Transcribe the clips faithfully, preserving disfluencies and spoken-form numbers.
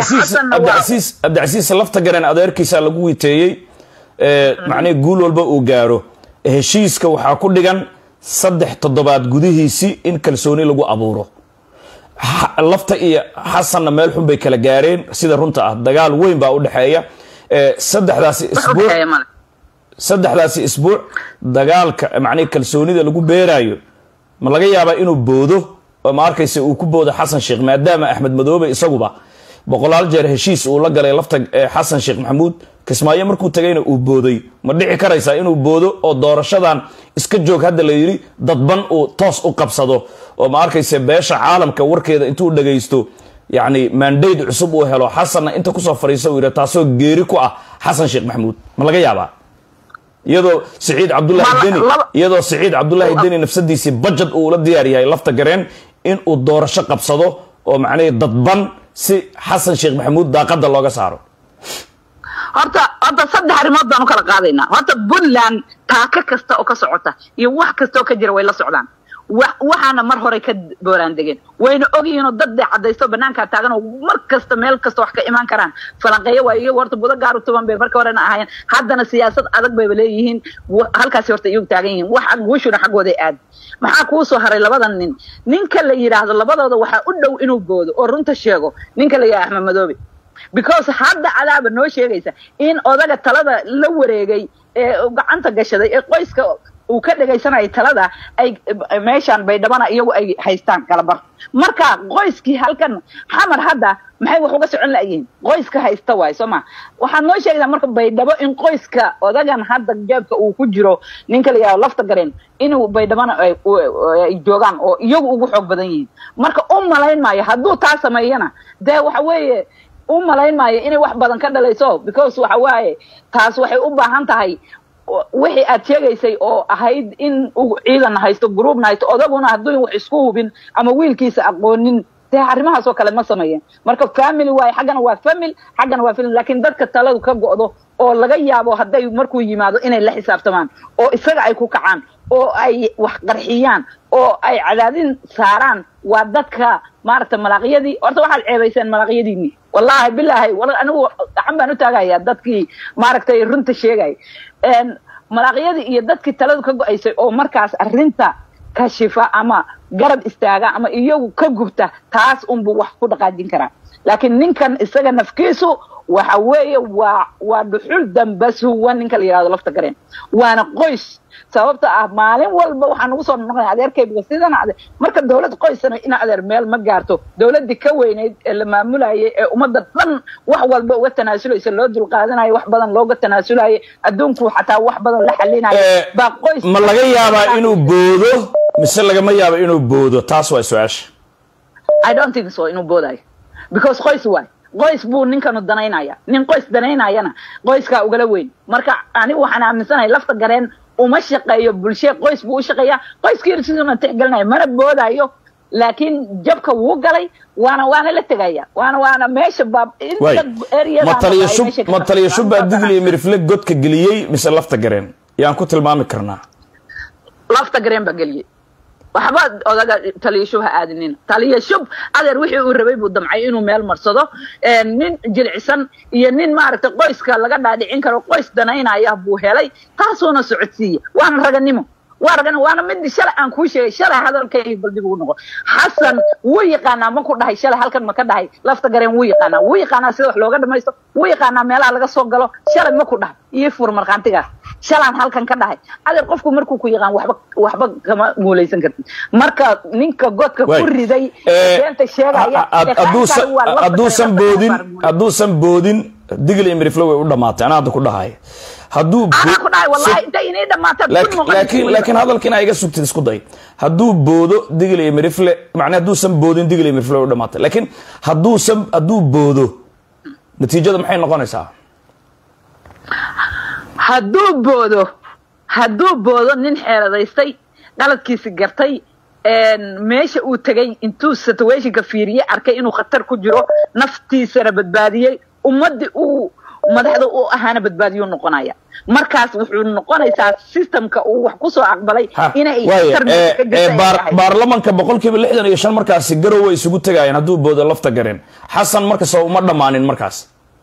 عبدالعزيز عبدالعزيز عبدالعزيز لفت جرين أديركيس على قوي تيجي معناه يقول والبا وجاره هشيسك وحاكل لجان صدح تضبط جوده سي إن كلسوني لجو أبوره لفت إيه حسن لما يلحم بيكلا جارين سيدا رنتا دجال وين بقول حياة صدح ذا أسبوع صدح ذا أسبوع دجال معناه كلسوني ده لجو بيرايو ما لقي يابا إنه بوده وما أركيس وكبوده حسن شيخ ما دام أحمد مدوبي يصوبه بقول الجير هشيس ولا قال لفت حسن شيخ محمود كسماية مركو تجينا وبودي ما دعي كريسة إنه بودو أو دار الشدان إسكجوك هذا اللي يري ضبان أو طاس أو قبصده وما أركيس باش عالم كور كذا أنتوا دقيستو يعني من ديد عصب وهلو حسن أنت كوسا فريسة ويرا تاسو جيركوا حسن شيخ محمود ما لقي يابا يدو سعيد عبد الله الدني يدو سعيد عبد الله الدني نفس دي سي بجد أولى دياري هاي لفت جرين إن الدار الشق قبصده ومعناه ضبان سي حسن شيخ محمود دا قد الله قصاره horta hadda saddex arrimood baan u kala qaadaynaa horta Puntland taaka kasta oo ka socota iyo wax kasta oo ka jira way la socdaan waxaana mar hore ka booraan degeen wayna ogyihiin oo dad cadaysto banaanka taagan oo mar kasta meel kasta wax ka iman karaan falanqeeyo waa iyagu horta budo gaar u tuban bay marka horena ahaayeen haddana siyaasad adag bay leeyihiin halkaas horta iyagu taagan yihiin wax guushuna xaqooda aad maxaa ku soo haray labadan nin ninka la yiraahdo labadooda waxa u dhow inuu goodo oo runta sheego ninka la yiraahdo Axmed Madoobe because hadda cadaab noo sheegaysa in odaga talada la wareegay ee gacanta gashaday ee qoyska uu ka dhageysanay talada ay meeshan bay dhabana iyagu ay haystaan kala bar marka qoyskii halkan xamar hadda maxay wax uga socon laayeen qoyska haysta way Soomaa waxa noo sheegaysa marka bay dhabo in qoyska odagan hadda jeebka uu ku jiro ninka la yiraahdo lafta gareen inuu bay dhabana ay joogan oo iyagu ugu xoog badan yihiin marka u malayn maayo hadduu taa sameeyana de waxa weeye u malayn maayo inay wax badan ka dhalayso because waxa waaye taas waxay u baahan tahay wixii aad sheegaysay oo ahayd in uu ciidan haysto groupna haysto odaguna hadduu wax isku hubin ama wiilkiisa aqoonin de arrimahaas oo kale ma sameeyeen marka family waay xagana waa family xagana waa family laakiin dadka taladu ka go'do oo laga yaabo haday markuu yimaado inay la xisaabtamaan oo isaga ay ku kacaan oo ay wax qarxiyaan oo ay cadaadin saaraan waa dadka maarta malaqiyadii horta waxaad ceebaysan malaqiyadiini wallahi billahi wala anigu gacan baan u taagaya dadkii maaragtay runta sheegay een malaqiyadii iyo dadkii taladu ka go'aysay oo markaas arrinta kashifa ama garab istaaga ama iyagu ka gubta taas unbu wax ku dhaqaajin karaa laakiin ninkan isaga nafkiisu waxa weeye waa waa dhuxul dambas huwa ninka la yiraahdo lafta gareen waana qoys sababta ah maalin walba waxaan ugu soo noqonay adeerkayga sidana ade marka dawlad qoysana in adeer meel ma gaarto dawladii ka weyneyd ee la maamulayay ee umada dhan wax walba uga tanaasuleysa loo dul qaadanayo wax badan looga tanaasulay adduunku xataa wax badan la xalinayo ba qoys ma laga yaabaa inuu boodo mise laga ma yaabo inuu boodo taas waa su'aasha I don't think so inuu boodayo because qoys waa qoys buu ninkan danaynaya nin qoys danaynayana qoyska ugala weyn marka anigu waxaan aaminsanahay lafta gareen uma shaqeeyo bulshada qoys buu u shaqeeyaa qoyskiisuna tixgelinayo mana boodayo laakiin jabka wuu galay waana waana la tagaya waana waana meesha baab inta area ma taliyo shub ma taliyo shub digli mirfle godka galiyay mise lafta gareen yaan ku tilmaami karnaa lafta gareen ba galiyay waxba odaga taliyo shub ha aadinin taliyo shub adeer wixii uu rabay buu damcay inuu meel marsado ee nin jilcisan iyo nin maaragtay qoyska laga dhaadhicin karo qoys danaynaya buu helay taasuna socodsiye waana raganimo وارجعنا وأنا مدي شلة عن كل شيء شلة هذا الكيف بلدي بقول حسن ويقنا ما كنت هاي شلة هالكن ما كده هاي لفت جرين ويقنا ويقنا سيد لو قدر ما يستو ويقنا ميلا على قصة قالوا شلة ما كنت يفور مركان تجاه شلة هالكن كده هاي هذا قفكم مركو كويقان وحبك وحبك كما مولي سنكت مركا نينك جود كفوري زي أنت الشارع يا أدوس أدوسن بودين أدوسن بودين دقل إمري فلوي ولا مات أنا هذا كله هاي هدو أنا كنا والله أنت إني ده ما لكن لكن لكن هذا الكنا يجي سكت تسكت هدو بودو دقل إمري فل معناه هدو سم بودين دقل إمري فلوي ولا مات لكن هدو سم هدو بودو نتيجة ده محين نقول نسا هدو بودو هدو بودو ننحر ذا يستي قالت كيس جرتي إن ماشي وتجي إنتو ستويش كفيرية أركي إنه خطر كجرو نفتي سربت بادية ومد و madaxda uu ahaana badbaadiyo noqonaya markaas wuxuu noqonaysaa systemka uu wax ku soo aqbalay inay baarlamanka boqolkiiba lixdan iyo shan markaasi garow way isugu tagayaan hadduu boodo lafta gareen xasan marka soo uma dhamaanin markaas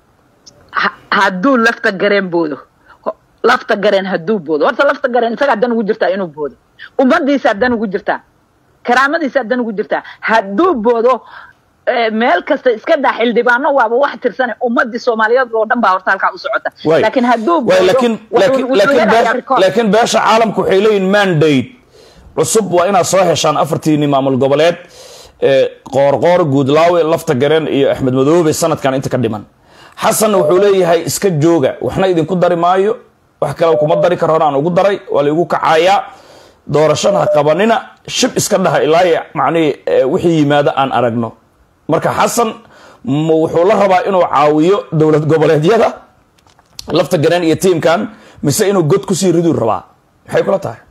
hadduu lafta gareen boodo lafta gareen hadduu boodo horta lafta gareen isaga dan ugu jirtaa inuu boodo ummadiisa dan ugu jirtaa karaamadiisa dan ugu jirtaa hadduu boodo meel kasta iska dhaxil dibaano waaba wax tirsan ummadii Soomaaliyeed oo dhan baa horta halka u socota laakiin hadduu boodo laakiin laakiin beesha caalamku waxay leeyihiin mandate cusub waa inaad soo heshaan afartii maamul goboleed qoorqoor guudlaawe lafta gareen iyo Axmed Madoobe sanadkan inta ka dhiman xasan wuxuu leeyahay iska jooga waxna idin ku dari maayo wax kale kuma dari karo aan ugu daray wala igu kacaaya doorashada qabanina shib iska dhaha ilaa macni wixii yimaada aan aragno marka xasan wuxuu la rabaa inuu caawiyo dawlad goboleedyada lafta gareen iyo teamkan mise inuu god ku sii ridu rabaa maxay kula tahay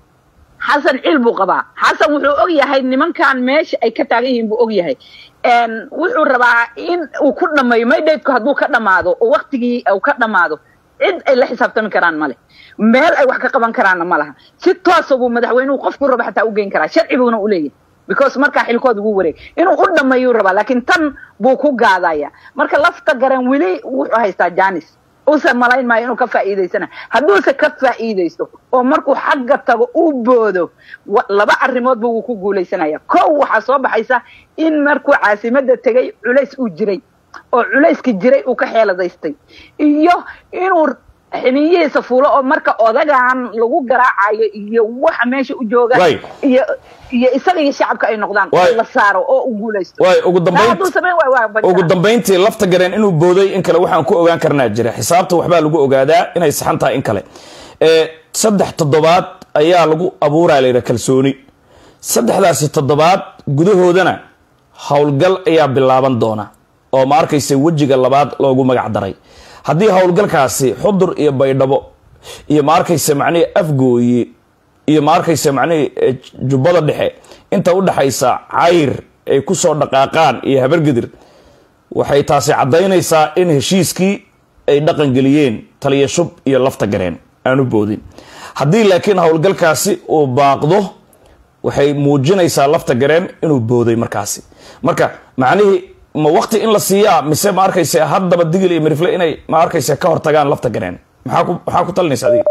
xasan cilbu qaba xasan wuxuu og yahay nimankan meesha ay ka taagan yihiin buu og yahay een wuxuu rabaa in uu ku dhameeyo maydheedku hadduu ka dhamaado oo waqtigii uu ka dhamaado cid ay la xisaabtami karaan male meel ay wax ka qaban karaan ma laha si toos ah madaxweynuhu qofku raba xataa u geyn karaa sharciguna u leeyahay because marka xilkooda ugu wareeg inuu u dhameeyo raba laakiin tan buu ku gaadaya marka lafta garan wili wuxuu haystaa Janis usa malayn ma inuu ka faa'iideysana hadduu se ka faa'iideysto oo markuu xagga tago uu boodo laba arrimood buu ku guuleysanaya koow waxa soo baxaysa in markuu caasimada tagay culays uu jiray oo culayska jiray uu ka xeeladaystay iyo inuu ximiyihiisa fuulo oo marka odagaan lagu garaacayo iyo waxa meesha u jooga iyo iyo isaga iyo shacabka ay noqdaan la saaro oo u guuleysto way ugu dambeyntii ugu dambeyntii lafta gareen inuu booday in kale waxaan ku ogaan karnaa jira xisaabta waxba lagu ogaadaa inay saxan tahay in kale ee saddex toddobaad ayaa lagu abuuraa kalsooni saddexdaasi toddobaad gudahoodana hawlgal ayaa bilaaban doona oo ma arkaysa wajiga labaad loogu magac daray haddii hawlgalkaasi xudur iyo baydhabo iyo ma arkaysa macnii afgooye iyo ma arkaysa macnii jubbada dhexe inta u dhaxaysa cayr ay ku soo dhaqaaqaan iyo habargadir waxay taasi cadaynaysaa in heshiiskii ay dhaqan geliyeen taliya shub iyo lafta gareen aanu boodin haddii laakiin hawlgalkaasi uu baaqdo waxay muujinaysaa lafta gareen inuu booday markaasi marka macnihii ma waqti in la siiyaa mise ma arkaysa haddaba digil iyo mirifle inay ma arkaysa ka hortagaan lafta gareen maxaa ku maxaa ku talinaysa adiga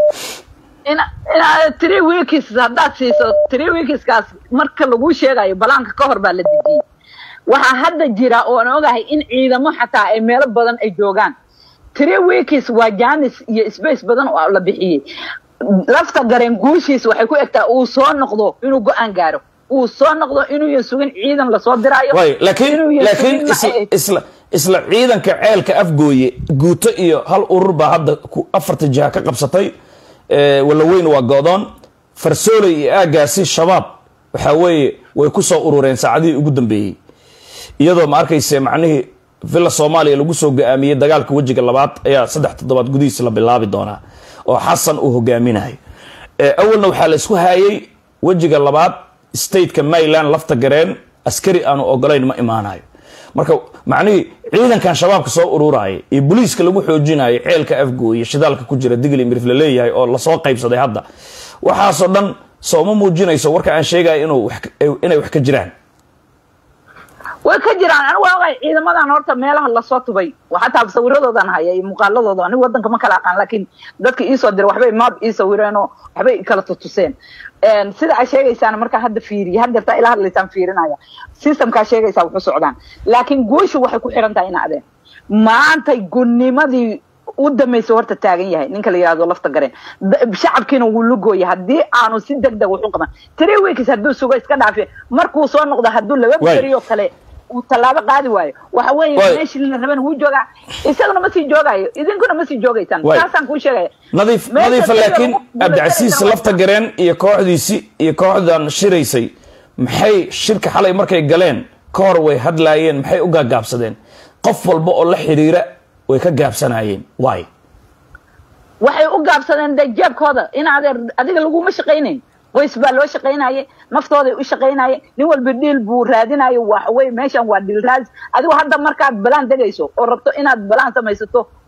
ina ina three weeks haddaad siiso three weeks kaas marka lagu sheegayo balaanka ka hor baa la dejiyay waxa hadda jira oo aan ogahay in ciidamo xataa ay meelo badan ay joogaan three weeks waa Janis iyo space badan oo la bixiyay lafta gareen guushiis waxay ku egtaa uu soo noqdo inuu go'aan gaaro uu soo noqdo inuu sugin ciidan la soo diraayo way laakiin laakiin isla isla ciidanka ceelka afgooye guuto iyo hal urur baa hadda afarta jiha ka qabsatay ee wala weyn waa go'doon farsoolay iyo aagaasi shabaab waxa weeye way ku soo urureen saacadii ugu dambeeyay iyadoo ma arkaysa macnihii villa Soomaaliya lagu soo go'aamiyay dagaalka wajiga labaad ayaa saddex toddobaad gudihiisa la bilaabi doona oo xasan uu hogaaminayo ee awalna waxa la isku hayay wajiga labaad stateka Maryland lafta gareen askari aanu ogolayn ma imaanayo marka macnihii ciidankan shabaabka soo ururayay iyo booliiska lagu xoojinayo ceelka afgooye shidaalka ku jira digli mirifle leeyahay oo la soo qaybsaday hadda waxaas oo dhan soo ma muujinayso warka aan sheegay inuu inay wax ka jiraan way ka jiraan anigu waa ciidamadan horta meelaha la soo tubay waxa taa sawiradoodan hayay muuqaaladooda anigu wadanka ma kala aqaan laakiin dadka ii soo diray waxbay map ii sawireeno waxbay kala tutuseen een sida ay sheegaysaan marka hadda fiiriyo hadda ta ilaa hadlaysan fiirinaya systemka sheegaysaa wuxuu socdaan laakiin gooshu waxay ku xiran tahay in aadeen maanta gunimadii u dameysay horta taagan yahay ninka la yiraahdo lafta gareen shacabkiina wuu lugooyay hadii aanu si degdeg wax u qaban three weeks haduu sugo iska dhaafay markuu soo noqdo haduu laba bariyo kale uu talaabo qaadi waayo waxa weeye meeshii la raban uu jooga isaguna ma sii joogayo idinkuna ma sii joogaysan taasaan ku sheegay nadiif nadiif laakiin Abdicasiis lafta gareen iyo kooxdiisi iyo kooxdan shiraysay maxay shirka xalay markay galeen ka hor way hadlaayeen maxay u gaagaabsadeen qof walba oo la xiriira way ka gaabsanayeen way waxay u gaabsadeen dajabkooda in adiga lagu ma shaqeynay qoys baa loo shaqeynayay naftooda u shaqeynayay nin walba dhil buu raadinayo wax way meeshan waa dhil raad adigu hadda markaad balaan dagayso oo rabto inaad balaan samaysato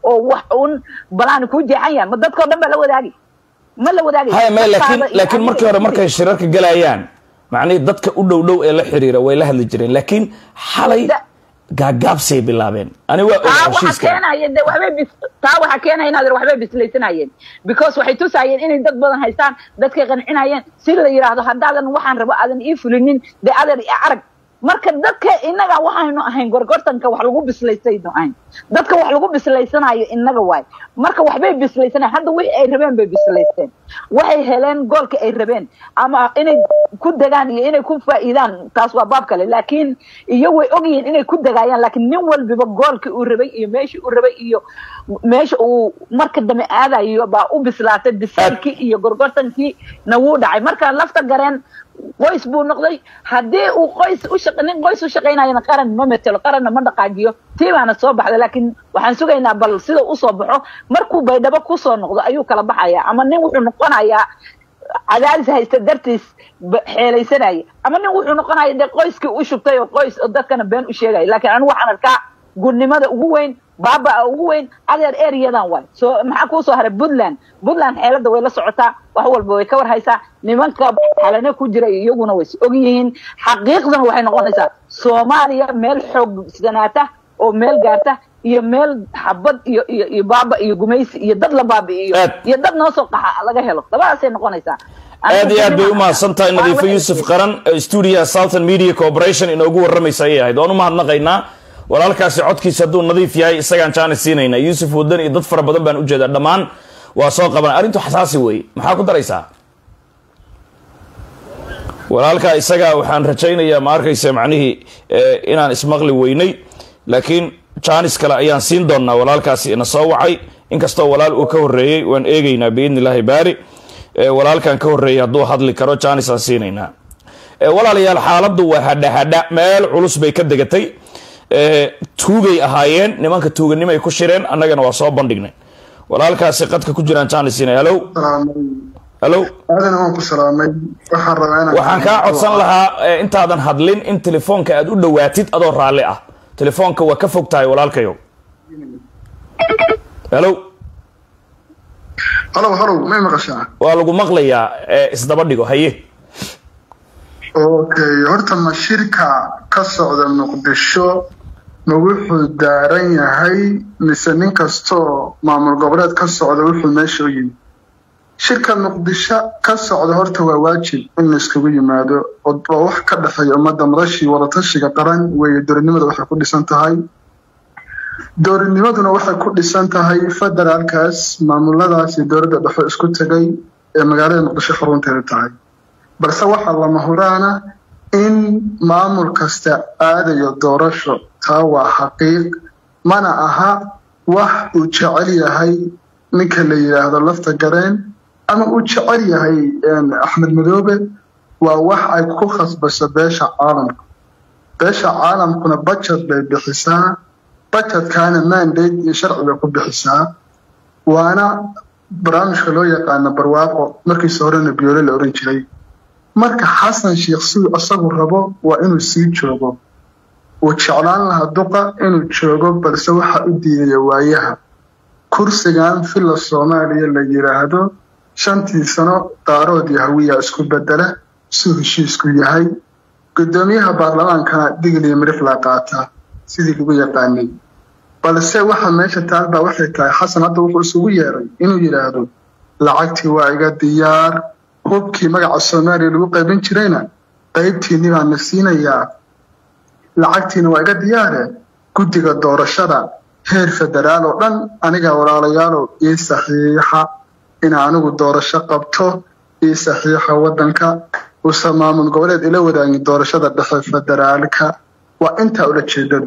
oo wax uun balaan ku jeexayaan ma dadka dhan ba la wadaagi ma la wadaagi hay ma laakiin laakiin markii hore markay shirarka galayaan macni dadka u dhow dhow ee la xiriira way la hadli jireen laakiin xalay gaagaabsay bilaabeen ani waa heshiiska keenayeen waxba taa waxa keenay inaad waxba bislaysanayeen because waxay tusayeen inay dad badan haystaan dadka qancinayeen si la yiraahdo hadaadan waxaan rabo aadan ii fulinin de adeer arag marka dadka inaga waxaanu ahayn gorgortanka wax lagu bislaysayno ahayn dadka wax lagu bislaysanayo inaga waay marka waxbay bislaysanay hadda wixii ay rabeen bay bislaysteen waxay heleen goolka ay rabeen ama inay ku dagaan iyo inay ku faa'iidaan taas waa baab kale laakiin iyo way ogyihiin inay ku dagaayaan laakiin nin walba goolka uu rabay iyo meeshii uu rabay iyo meesha uu marka dambe aadayo baa u bislaatay bisalkii iyo gorgortankii na wuu dhacay marka lafta gareen qoys buu noqday hadii uu qoys u shaqeyn qoys u shaqeynayna qaran ma metelo qaran ma dhaqaajiyo tiibaana soo baxday laakiin waxaan sugaynaa bal sida uu soo baxo markuu baydhabo ku soo noqdo ayuu kala baxaya ama nin wuxuu noqonayaa cadaadis haysta dartiis xeelaysanaya ama nin wuxuu noqonayaa qoyskii u shubtay oo qoys dadkana been u sheegay laakiin anigu waxaan arkaa gudnimada ugu weyn baaba ugu weyn adeer ereyadan way soo maxaa ku soo haray Puntland Puntland xeelada way la socotaa wax walba way ka war haysaa nimanka xalana ku jira iyaguna way og yihiin xaqiiqdana waxay noqonaysaa Soomaaliya meel xoog sanaata oo meel gaarta iyo meel xabad iyo iyo baaba iyo gumaysi iyo dad la baabi'iyo iyo dad noo soo qaxa laga helo labadaas ay noqonaysaa aad iyo aad bay u mahadsantahay Nadiifo Yuusuf Qaran studio Southern Media Corporation inoogu waramaysa ay ahayd oonu mahadnaqaynaa walaalkaasi codkiisa haduu nadiif yahay isagaan jaan siinayna Yuusuf Wadan iyo dad fara badan baan u jeedaa dhamaan waa soo qaban arintu xasaasi way maxaa ku daraysaa walaalka isaga waxaan rajaynayaa ma arkaysa macnaheedu inaan ismaqli weynay laakiin jaanis kale ayaan siin doonaa walaalkaasi ina soo wacay inkastoo walaal uu ka horeeyay waan eegaynaa biidnillaahi baari walaalkan ka horeeyay haduu hadli karo jaanis aan siinayna walaalayaal xaaladdu waa hadha hadha meel culus bay ka degatay tuugay ahaayeen nimanka tuuganimo ay ku shireen annagana waa soo bandhignay walaalkaasi qadka ku jiraan jaanisina hello hello aadan waan ku salaamay waxaan rabaa inaan waxaan ka codsan lahaa intaadan hadlin in telefoonka aad u dhawaatid adoo raalli ah telefoonka waa ka fogtahay walaalkayo hello hello hello ma maqashaa waa lagu maqlayaa isdaba dhigo haye okay horta ma shirka ka socda Muqdisho ma wuxuu daaran yahay mise nin kasto maamul goboleed ka socda wuxuu meesha u yimid shirka Muqdisho ka socda horta waa waajib in la isku yimaado oo wax ka dhaxeeyo ummadda madashi wada tashiga qaran way doorinimada waxay ku dhisan tahay doorinimaduna waxay ku dhisan tahay federaalkaas maamuladaas iyo dowladda dhexe isku tagay ee magaalada Muqdisho xarunteeda tahay balse waxa lama huraana in maamul kasta aadayo doorasho taa waa xaqiiq mana aha wax uu jecel yahay ninka la yiraahdo lafta gareen ama uu jecel yahay Axmed Madoobe waa wax ay ku khasbayso beesha caalamka beesha caalamkuna budget bay bixisaa budget kana mandate iyo sharciga ku bixisaa waana barnaamijka loo yaqaan barwaaqo markii soo horena biyoole la oran jiray marka Xasan Sheekh Suu asagu rabo waa inuu sii joogo oo jeclaan lahaa duqa inuu joogo balse waxa u diiday waayaha kursigan filla Soomaaliya la yiraahdo shantii sano daarood yahawiya isku bedela suu heshiisku yahay gudoomiyaha baarlamaanka Digli Mirif la qaata sidii lagu yaqaanay balse waxa meesha taalba waxay tahay Xasan hadda wuxuu isugu yeeray inuu yiraahdo lacagtii waa iga diyaar hubkii magaca Soomaaliya lagu qaybin jirayna qaybtiini baan nasiinayaa lacagtiina waa iga diyaare guddiga doorashada heer federaal oo dhan aniga walaalayaal oo ii saxiixa in anigu doorasho qabto ii saxiixa wadanka oo maamul goboleed ila wadaagay doorashada dhexe federaalka waa inta ula jeedadu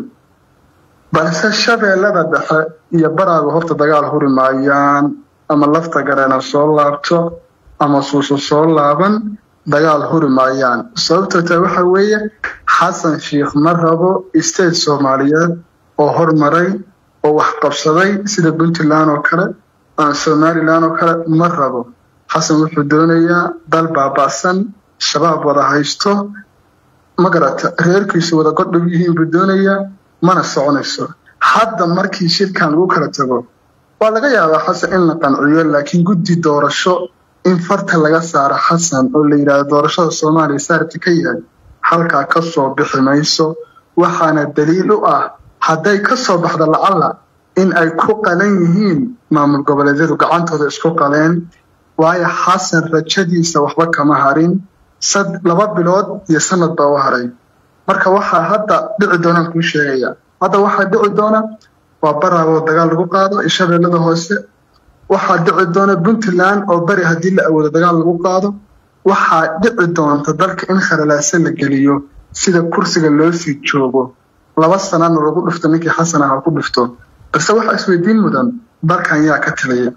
balse shabeellada dhexe iyo baraaga horta dagaal huri maayaan ama lafta gareena soo laabto ama suuso soo laaban dagaal huri maayaan sababtoo taa waxa weeye Xasan Sheekh ma rabo state Soomaaliyeed oo hormaray oo wax qabsaday sida Puntland oo kale ama Somaliland oo kale ma rabo Xasan wuxuu doonayaa dal baabaasan shabaab wada haysto magarata reerkiisu wada godhow yihiin buu doonayaa mana soconayso hadda markii shirkan lagu kala tago waa laga yaabaa xasan in la qanciyo laakiin guddi doorasho in farta laga saaro xasan oo la yiraahdo doorashada Soomaaliya saarti ka yahay halka ka soo bixi mayso waxaana daliil u ah haday ka soo baxdo lacala in ay ku qalan yihiin maamul goboleedyadu gacantooda isku qaleen waayo xasan rajadiisa waxba kama harin sad laba bilood iyo sanad baa u haray marka waxa hadda dhici doona ku sheegaya hadda waxa dhici doona waa baraabo dagaal lagu qaado ishabeellada hoose waxa dhici doona Puntland oo bari hadii la awoodo dagaal lagu qaado waxa dhici doonta dalka in kharalaasay la galiyo sida kursiga loo sii joogo laba sano lagu dhufto ninkii xasan ah ku dhufto bas waxa isweydiin mudan dalkan yaa ka talaya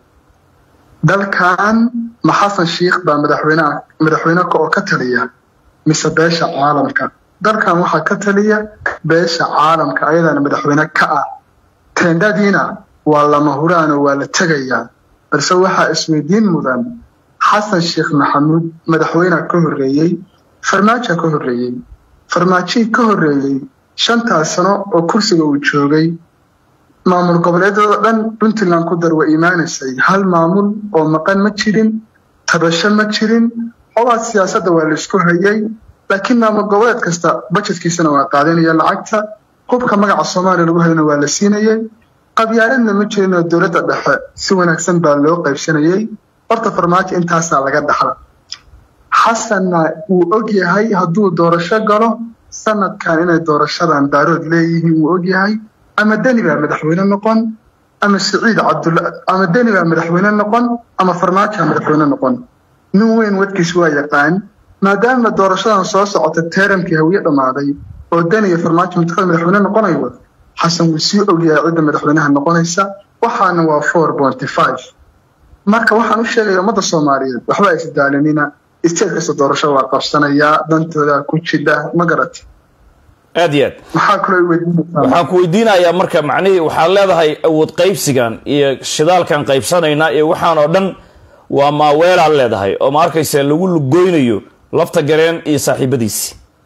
dalkan ma xasan sheekh baa madaxweynaha madaxweynaha oo ka taliya mise beesha caalamka dalkan waxa ka taliya beesha caalamka ayadana madaxweyne ka ah teendadiina waa lama huraan oo waa la tagayaa balse waxa isweydiin mudan xasan sheekh maxamuud madaxweynaha ka horeeyay farmaajo ka horeeyay farmaajo ka horeeyay shanta sano oo kursiga uu joogay maamul goboleedyada dhan Puntland ku darwa iimaanaysay hal maamul oo maqan ma jirin tabasho ma jirin oo siyaasadda waa la isku hayay laakiin maamul goboleed kasta budgetkiisana waa qaadanaya lacagta qofka magaca Soomaaliya lagu hayna waa la siinayay qabyaaladna ma jirin oo dawladda dhexe si wanaagsan baa loo qaybsanayay horta farmaajo intaas laga dhaxla xasanna uu og yahay hadduu doorasho galo sanadkan inay doorashadan daarood leeyihiin uu og yahay ama dani baa madaxweyne noqon ama Saciid Cabdulla ama dani baa madaxweyne noqon ama farmaajo madaxweyne noqon nin weyn wadkiis waa yaqaan maadaama doorashadan soo socota teeramkii hawiye dhamaaday oo dani iyo farmaajo madaxweyne noqonayo xasan wuu sii og yahay cidda madaxweynaha noqonaysa waxaana waa four point five marka waxaan u sheegayaa ummadda Soomaaliyeed waxba ay isdaalinina isteedka doorasho waa qabsanaya dantooda ku jida ma garatay aad iyo aad maxaa kale weydiinaysaa waxaan ku weydiinayaa marka macnaheedu waxaad leedahay awood qaybsigan iyo shidaalkan qaybsanayna iyo waxaan oo dhan waa maaweelaad leedahay oo ma arkaysa lagu lugoynayo lafta gareen iyo saaxiibadiisi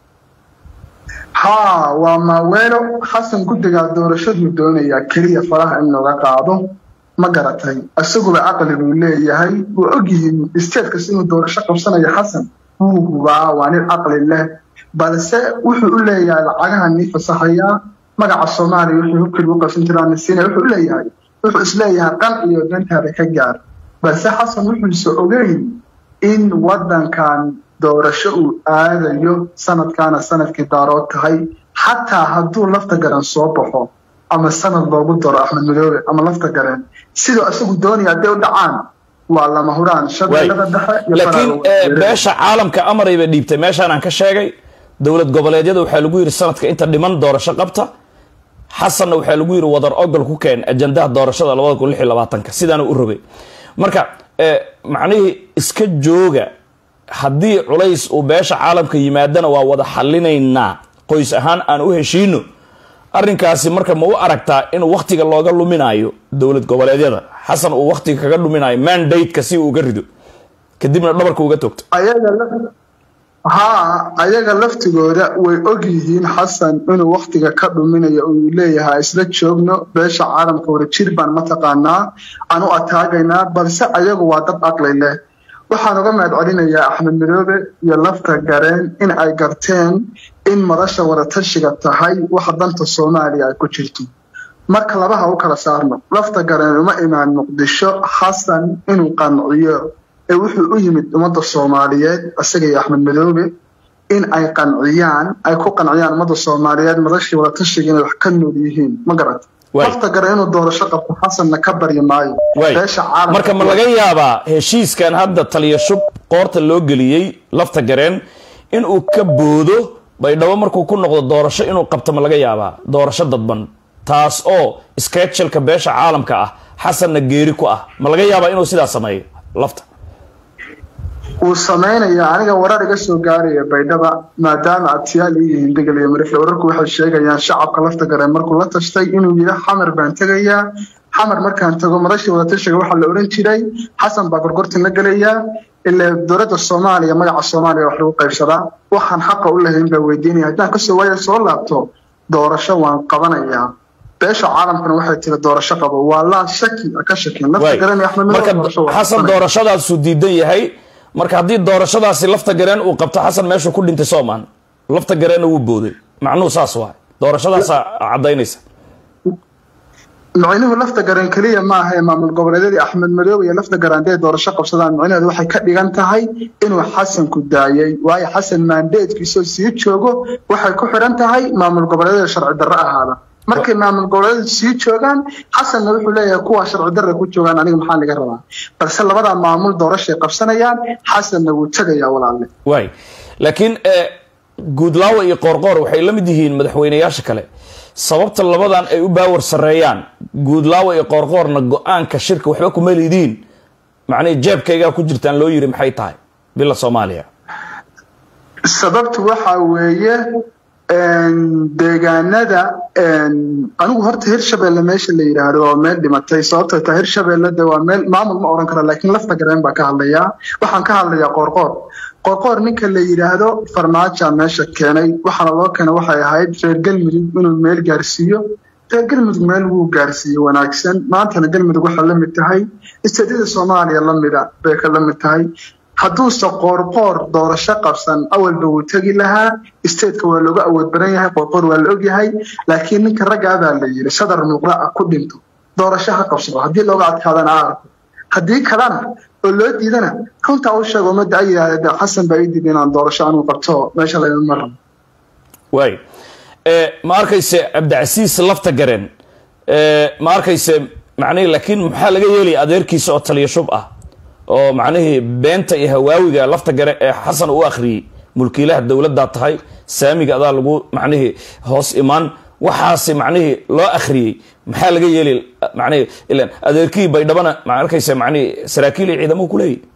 haa waa maaweelo xasan guddiga doorashadu doonaya kaliya faraha in looga qaado ma garatay asaguna aqli uu leeyahay uu ogyihiin isteedka inuu doorasho qabsanayo xasan uu hubaa waa nin aqli leh balse wuxuu u leeyahay lacagaha ni fasaxaya magaca Soomaaliya wuxuu hubkii u qabsan jiraan siinay wuxuu leeyahay wuxuu isleeyahay qan iyo dantaada ka gaar balse xasan wuxuu soo ogeeyay in wadankan doorasho uu aadayo sanadkaana sanadkii daarood tahay xataa hadduu lafta garan soo baxo ama sanad loogu daro Axmed Madoobe ama lafta garan sidoo asagu doonaya haday u dhacaan waa lama huraan shabeellada dhexe iyo laakiin beesha caalamka amaray ba dhiibtay meeshaan aan ka sheegay dawlad goboleedyada waxa lagu yiri sanadka inta dhiman doorasho qabta xasanna waxa lagu yiri wadar ogol ku keen ajandaha doorashada laba kun iyo lix iyo labaatan sidaan u rogay marka macnaheedu iska jooga haddii culays uu beesha caalamka yimaadana waa wada xalinaynaa qoys ahaan aan u heshiino arrinkaasi marka ma u aragtaa in waqtiga looga luminayo dawlad goboleedyada xasan uu waqtiga kaga luminayo mandate-ka si uu uga rido kadibna dhabarka uga togto ayaga ها ayaga laftigooda way og yihiin xasan inuu waqtiga ka dhuminayo uu leeyahay isla joogno beesha caalamka wada jirban ma taqaanaa aanu ataagayna balse ayagu waa dad aqli leh waxaan uga mahad celinayaa Axmed Madoobe iyo lafta gareen in ay garteen in madasha wada tashiga tahay wax danta Soomaaliya ay ku jirto marka labaha u kala saarno lafta gareen uma imaan Muqdisho xasan inuu qanciyo ee wuxuu u yimid ummadda Soomaaliyeed asaga iyo Axmed Madoobe in ay qanciyaan ay ku qanciyaan ummadda Soomaaliyeed madashii wada tashiga inay wax ka nool yihiin ma garat lafta gareen inuu doorasho qabto xasanna ka bari maayo beesha caalamka marka ma laga yaabaa heshiiskan hadda taliya shub qoorta loo geliyay lafta gareen in uu ka boodo baydhabo markuu ku noqdo doorasho inuu qabto ma laga yaabaa doorasho dadban taas oo schedule-ka beesha caalamka ah xasanna geeri ku ah ma laga yaabaa inuu sidaas sameeyo lafta uu sameynaya aniga warar iga soo gaaraya baydhaba maadaama atiyaal yihiin degal iyo marifle wararku waxay sheegayaan shacabka lafta gareen markuu la tashtay inuu yiri xamar baan tagayaa xamar markaan tago madashii wada tashiga waxa la oran jiray xasan baa gorgortan la galaya ilaa dowladda Soomaaliya magaca Soomaaliya wax lagu qaybsadaa waxaan xaq u leeyahay baa weydiinaya hadaan ka soo waayay soo laabto doorasho waan qabanayaa beesha caalamkana waxay tiri doorasho qabo waa la shaki ka shakin lafta garan Axmed Madoobe Xasan doorashadaas uu diidan yahay marka hadii doorashadaasi lafta garan uu qabto Xasan meesha ku dhintay Soomaan lafta garan uu booday macnuu saas waa doorashadaas cadaynaysa macnuhu lafta garan kaliya ma aha maamul goboleedyada Axmed Madoobe iyo lafta garandeed doorasho qabsadaan macnaheedu waxay ka dhigan tahay inuu Xasan ku daayay waayo Xasan mandatekiisa sii joogo waxay ku xiran tahay maamul goboleedyada sharci darro ahaada markay maamul goboleedyada sii joogaan Xasan wuxuu leeyahay kuwa sharci darro ku joogaan aniga maxaa laga rabaa balse labada maamul doorasho qabsanayaan Xasan wuu tagayaa walaalle way laakiin Guudlaawo iyo Qoorqoor waxay la mid yihiin madaxweynayaasha kale sababta labadan ay u baawar sareeyaan Guudlaawo iyo Qoorqoorna go'aanka shirka waxba ku meelidiin macnaa jeebkayga ku jirtaan loo yiri maxay tahay bila Soomaaliya sababtu waxa weeye een deegaanada een anigu horta Hirshabeelle meesha la yiraahdo waa meel dhimatay sababtoo ah Hirshabeelle waa meel maamul ma oran karo laakiin lafta gareen baa ka hadlaya waxaan ka hadlayaa Qoorqoor Qoorqoor ninka la yiraahdo farmaajo meesha keenay waxa loo keenay waxay ahayd reer galmudug inuu meel gaarsiiyo reer galmudug meel uu gaarsiiyo wanaagsan maanta galmudug waxa la mid tahay istedida Soomaaliya la mid ah bay ka la mid tahay hadduu soo Qoorqoor doorasho qabsan awalba uu tagi lahaa isteedka waa looga awood baran yahay Qoorqoor waa la og yahay laakiin ninka ragaada la yiri sadar muuqda ku dhinto doorasho ha qabsado haddii looga adkaadana aarko haddii kalena oo loo diidana runta uu sheego umada ay yiraahdo Xasan baa idin inaan doorasho aanu qabto meesha la maran way ee ma arkayse Abdicasiis lafta gareen ee ma arkayse macnaheedu laakiin maxaa laga yeelay adeerkiisa oo taliya shub ah oo macnaheedu beenta iyo hawaawiga lafta gareen ee Xasan uu akhriyay mulkiilaha dawladda tahay saamiga adaa lagu macnaheedu hoos imaan waxaasi macnaheedu loo akhriyay maxaa laga yeelay macnaheedu ilaan adeerkii bay dhabana ma arkayse macnaheedu saraakiil ciidamo ku leeyahay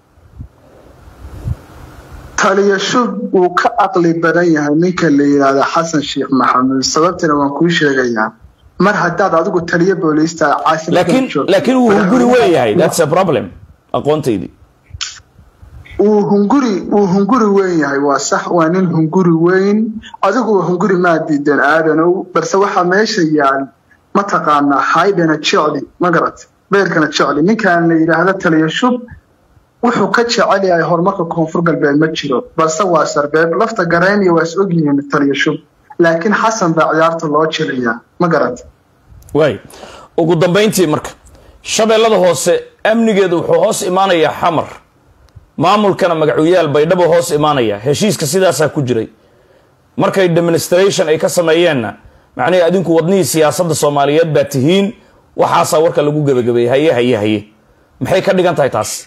taliya shub uu ka aqli badan yahay ninka la yiraahdo Xasan Sheekh Maxamed sababtana waan ku sheegayaa mar haddaad adigu taliya booliista caasimada laakiin laakiin uu hunguri weeyahay that's a problem aqoontaydi uu hunguri uu hunguri weyn yahay waa sax waa nin hunguri weyn adigu hunguri ma diidan aadanow balse waxa meesha yaal ma taqaana haydana jecli ma garat beerkana jecli ninkan la yiraahdo taliya shub wuxuu ka jecel yahay horumarka koonfur galbeed ma jiro balse waa sarbeeb lafta gareen iyo waas ogyihiin taliya shub laakiin Xasan baa ciyaarta loo jilaya ma garat way ugu dambeyntii marka Shabeellada hoose amnigeedu wuxuu hoos imaanaya xamar maamulkana magacuyaal baydhabo hoos imaanaya heshiiska sidaas ku jiray markay demonstration ay ka sameeyeenna macnaheedu adinku wadnii siyaasadda Soomaaliyeed baa tihiin waxaasa warka lagu gabagabay haye haye haye maxay ka dhigan tahay taas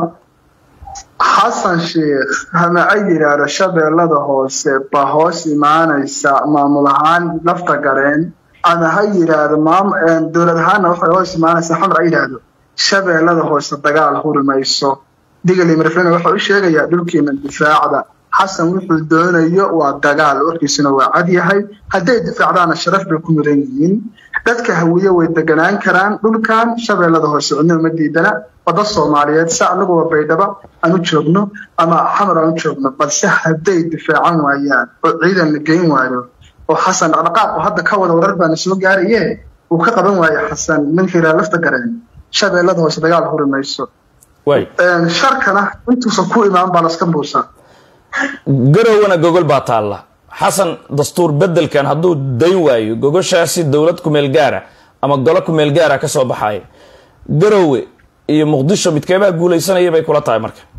Xasan Sheekh hama ay yiraahdo Shabeellada hoose ba hoos imaanaysa maamul ahaan lafta gareen ana hay yiraahdo maam dawlad ahaan waxay hoos imaanaysa xamar ay yiraahdo Shabeellada hoose dagaal hurmayso digal imirfana waxa uu sheegaya dhulkeena difaacda Xasan wuxuu doonayo waa dagaal warkiisuna waa cad yahay haday difaacdana sharaf bay ku mudan yihiin dadka hawiye way deganaan karaan dhulkan Shabeellada hoose cunno diidana wada Soomaaliyeed sa anagu baydhaba aanu joogno ama xamar aanu joogno balse haday difaacan waayaan oo ciidan la geyn waayo oo Xasan dhaqaaq hadda ka wada warar baan soo gaariyay uu ka qaban waayo Xasan ninkii lafta gareen Shabeellada hoose dagaal hurmayso way een sharkana intuu soo ku imaan baa la iska buusaa garowana gogol baa taala Xasan dastuur bedelkan haduu dayn waayo gogoshaasi dawlad ku meel gaara ama golo ku meel gaara ka soo baxay garowe iyo Muqdisho midkeeba guuleysanayay bay kula tahay marka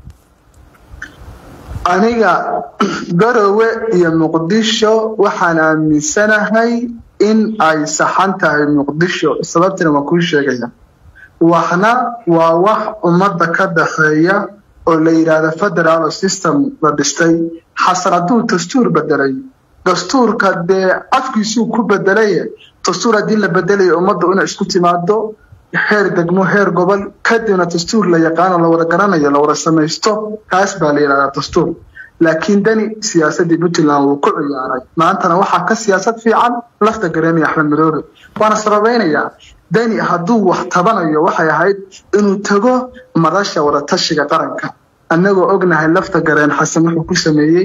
aniga garowe iyo Muqdisho waxaan aaminsanahay in ay saxan tahay Muqdisho sababtana ma ku sheegaya waxna waa wax umada ka dhaxeeya oo la yiraahdo federal system la dhistay Xasan haduu dastuur bedelay dastuurka de afkiisu ku bedelay dastuur hadii la bedelay umada inay isku timaado heer degmo heer gobol kadibna dastuur la yaqaan la wada garanayo la wada sameeysto kaas baa la yiraahdaa dastuur laakiin dani siyaasadii Puntland uu ku ciyaaray maantana waxa ka siyaasad fiican lafta gareen Axmed Madoobe waana sababeynaya dani haduu wax tabanayo waxay ahayd inuu tago madasha wada tashiga qaranka annagoo ognahay lafta gareen Xasan wuxuu ku sameeyay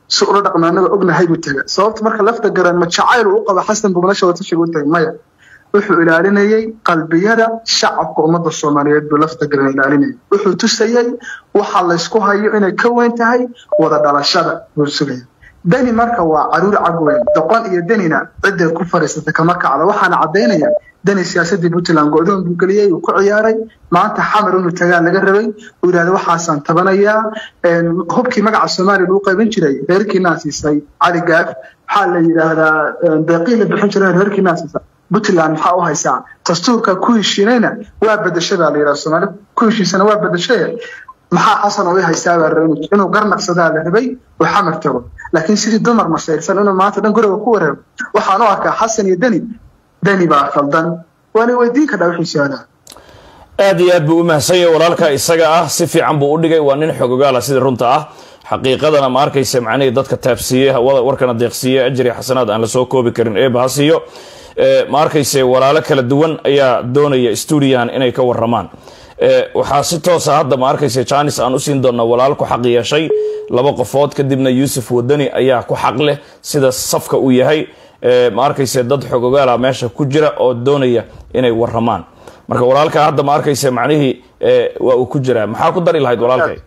si ula dhaqmaanada ognahay buu tagay sababta marka lafta garan ma jacayl uu qabo xasan buu nolosha wada shigu tagay maya wuxuu ilaalinayay qalbiyada shacabka ummadda Soomaaliyeed buu lafta garan ilaalinayay wuxuu tusayay waxa la isku hayo inay ka weyn tahay wada dhalashada buu sugay dani marka waa caruur cagweyn doqon iyo danina cid ku fariisatay kama kacda waxaana cadeynaya dani siyaasadii Puntland go'doon buu galiyay uu ku ciyaaray maanta xamar inuu tagaa laga rabay uu yiraahdo waxaasan tabanaya een hubkii magaca Soomaaliya uu qaybin jiray reerkii naasisay cali gaaf waxa la yiraahdaa daqiiq bixin jiray reerkii naasisay Puntland waxa uu haysaa dastuurka ku heshiinayna waa badashada la yiraahdo Soomaaliya ku heshiisana waa badashada maxaa xasan oo haysaa inuu garnaqsadaa la rabay oo xamar tago laakiin sidii dumar ma sheegsan inuu maanta dhan guriga ku wareego waxaan u arkaa xasan iyo dani dani baa khaldan wani weydiin ka dhawxiisana aad iyo aad buu u mahsan yahay walaalka isaga ah si fiican buu u dhigay waa nin xogogaal sida runta ah xaqiiqadana ma arkaysa macnaheedu dadka taabsiye hawada warkana deeqsiye ajri xasanaad aan la soo koobi karin ee bahasiyo ee ma arkaysa walaalo kala duwan ayaa doonaya stuudiyahan inay ka waramaan ee waxa si toos ah hadda ma arkaysa Janice aan u siin doona walaalku xaq yeeshay laba qofood kadibna Yusuf Wadani ayaa ku xaq leh sida safka uu yahay ee ma arkaysa dad xogogaal ah meesha ku jira oo doonaya inay waramaan marka walaalka hadda ma arkaysa macnaheedu ee waa uu ku jira maxaa ku dari lahayd walaalkay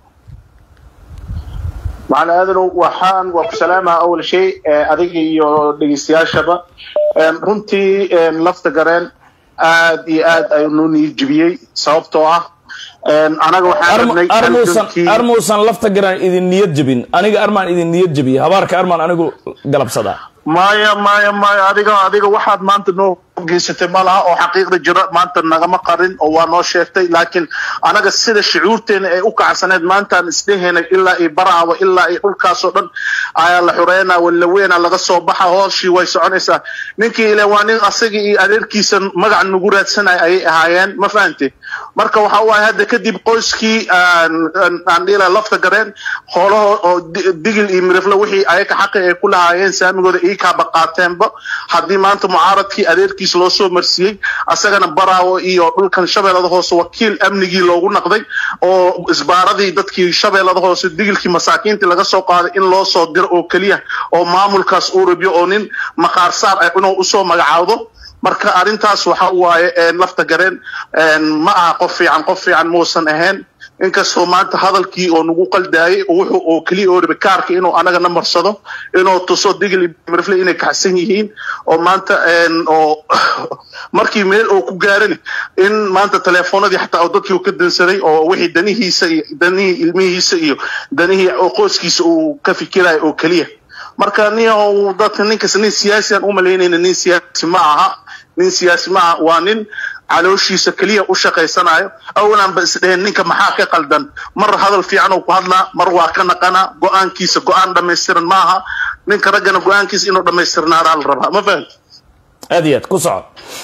معنا هذا وحان وسلامة أول شيء أديك يوديسيا شبا رنتي لفت جرين آدي آد أيونوني جبيي صوبتوه أنا وحان أرموسن أرموسن لفت جرين إذا نيت جبين أنا أرمان إذا نيت جبي هبارك أرمان أنا جو قلب صدا مايا مايا مايا أديك أديك واحد ما أنت نو جيست مالها أو حقيقة جرأة ما أنت نجم قارن أو أنا شفتي لكن أنا قصير الشعورتين أوقع سند ما أنت نسلهن إلا إبرع وإلا يقول كاسودن على الحرينا ولا وين على قصة بحة هالشي ويسعنسا نكى لوانين أصيغي أريكيسن مجا النجورات سنة أي هايان ما فهمتي مركب وحوا هذا كدي بقوسكي عندي له لفت جرين خلاص دقيل إمرفلا وحي أيك حق كل هايان سامي قد إيه كابقاتين بق حدي ما أنت معارض كي أريكي loo soo marsiyay asagana baraawo iyo dhulkan shabeelada hoose wakiil amnigi loogu naqday oo isbaaradii dadkii shabeelada hoose digilkii masaakiintii laga soo qaaday in loo soo diro oo kaliya oo maamulkaas uu rabiyo oo nin maqaar saar ay inuu u soo magacaado marka arintaas waxa waaye lafta gareen ma aha qof fiican qof fiican muusan ahayn inkastoo maanta hadalkii oo nagu qaldaayay wuxuu oo kaliya oo ribkaarka inuu anaga namarsado inuu tuso digil mirfle inay kaxsan yihiin oo maanta oo markii meel oo ku gaarin in maanta telefoonadii xataa oo dadkii ka dansaday oo wixii danihiisa iyo danihii ilmihiisa iyo danihii oo qoyskiisa uu ka fikiray oo kaliya marka niyo dadka ninka nin siyaasi aan u maleynayna nin siyaasi ma aha nin siyaasi ma waa nin علوشيسا كليا وشقيسانايو اولا بس نينكا maxaa ka qaldan mar hadal fiican oo ku hadla mar waa ka naqana go'aankiisa go'aan dhameystiran maaha ninka ragana go'aankiisa inuu dhameystirnaado la rabaa ma fahanti adiyad ku socod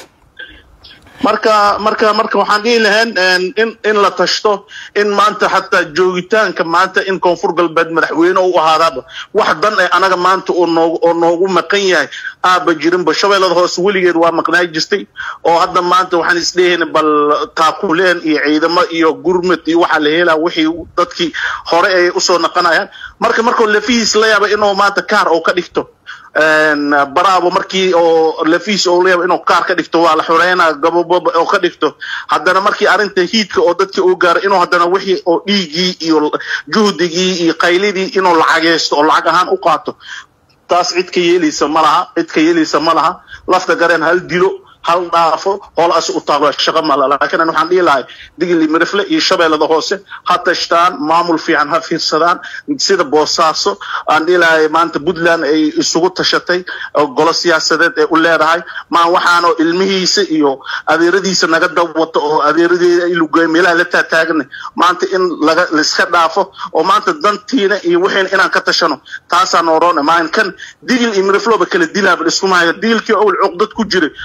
marka marka marka waxaan dhihi lahayn in in la tashto in maanta hatta joogitaanka maanta in koonfur galbeed madaxweyne uu ahaado wax dan ay anaga maanta oo noogu oo noogu maqan yahay aaba jirin ba shabeelada hoos waligeed waa maqnaay jirtay oo hadda maanta waxaan isleeyahay bal taakuleen iyo ciidamo iyo gurmad iyo waxa la helaa wixii dadkii hore ay u soo naqanayaan marka markoo lafiis la yaaba inuu maanta kaar oo ka dhigto ان برابو markii oo lafiis oo leeyahay inuu kaar ka dhigto waa la xureena gababo oo ka dhigto hadana markii arinta hiidka oo dadka uu gaar inuu hadana wixii oo dhiigi iyo juhdigii iyo qaylidii inuu lacageysto oo lacag ahaan u qaato taas cid ka yeelaysa malaha cid ka yeelaysa malaha lafta gareen hal dilo hal dhaafo qol as u taalo shaqo ma la laakiin waxaan dhiilahay digil mirfle iyo shabeelada hoose hatta shtaan maamul fiican ha fiirsadaan sida boosaaso aan dhiilahay maanta Puntland ay isugu tashatay golo siyaasadeed ee u leedahay ma waxaan oo ilmihiisa iyo adeeradiisa naga dawato oo adeeradeeda ay lugay meelaha la taagna maanta in laga iska dhaafo oo maanta dantiina iyo wixii inaan ka tashano taasaan ooroon ma kan digil mirfle ba kala dilaa isku maayo digilkii oo cuqdad ku jiray oo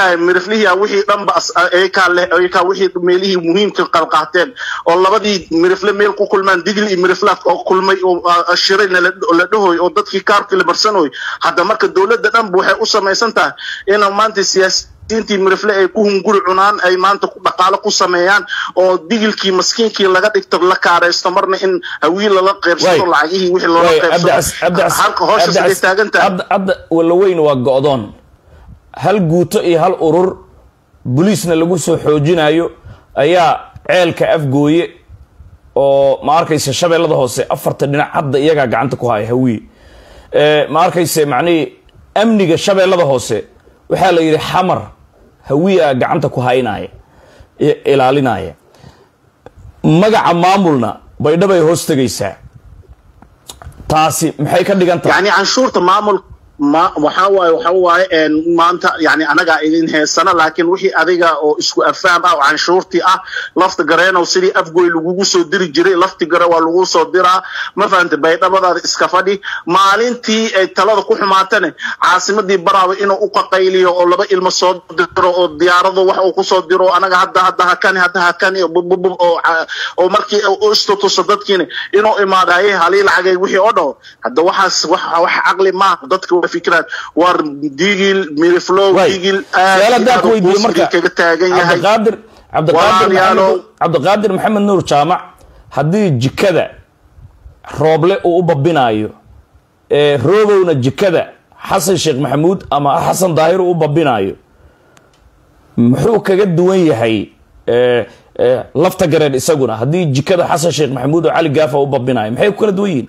leeyahay miriflihi wixii dhanba ay ka leh ay ka wixii meelihii muhiimka qalqaateen oo labadii mirifle meel ku kulmaan digil iyo miriflaad oo kulmay oo shirayna la dhahoy oo dadkii kaarka la barsanoy hadda marka dawladda dhanba waxay u samaysan tahay in maanta siyaasi intii mirifle ay ku hunguri cunaan ay maanta ku dhaqaale ku sameeyaan oo digilkii maskiinkii laga dhigto la kaareysto marna in hawiil la qeybsado lacagihii wixii loo qeybsado halka hoosha ay taagan tahay hadda wala weyn waa go'doon hal guuto iyo hal urur booliisna lagu soo xoojinayo ayaa ceelka afgooye oo ma arkaysa shabeellada hoose afarta dhinac hadda iyaga gacanta ku haya hawiil ee ma arkaysa macnii amniga shabeellada hoose waxaa la yiri xamar hawiya gacanta ku haynaya ilaalinaya magaca maamulna baydhabo ay hoos tagaysaa taasi maxay ka dhigan tahay yani canshuurta maamul ما وحاوي وحاوي إن ما أنت يعني أنا قاعدين هي السنة لكن وحي أذيقة أو إسكو أفهم أو عن شورتي أه لفت جرينا وسري أفجوي لجوجو صدري جري لفت جرا ولجوجو صدرها ما فهمت بيت أبدا إسكافدي مالين تي الثلاثة كل معتنة عاصمة دي براوي إنه أوقا قيلي أو لبا المصادر أو ديارة وح أو صدره أنا قاعد هذا هكاني هذا هكاني أو أو مركي أو أستو صدق كيني إنه إما ده هالي العجيب وحي أوده هذا وحس وح وح عقلي ما ضدك فكرة وار ديجل ميرفلو ديجل سؤال داك ويدي مركا عبد القادر عبد القادر محمد عبد القادر محمد نور جامع هدي جكدا روبله او ببينايو ee roobowna jikada xasan sheekh maxamuud ama xasan daahir oo babinaayo muxuu kaga duwan yahay ee lafta gareed isaguna hadii jikada xasan sheekh maxamuud oo cali gaafa oo babinaayo maxay ku kala duwan yihiin